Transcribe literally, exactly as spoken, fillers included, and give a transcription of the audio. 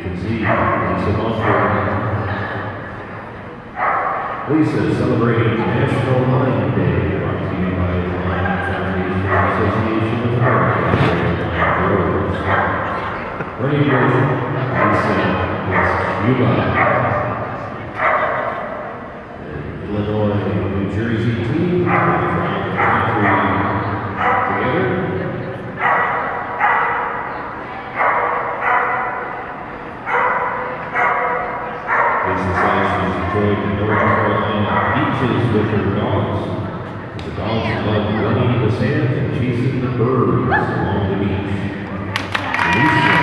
can see Lisa Mumford. Lisa celebrating National Line Day, brought to you by the Line Foundation Association of America. Running with Lisa is Cuba. Illinois, New Jersey team, trying the country together. Lisa says she's enjoyed the North Carolina beaches with her dogs. The dogs love running in the sand and chasing the birds along the beach. Lisa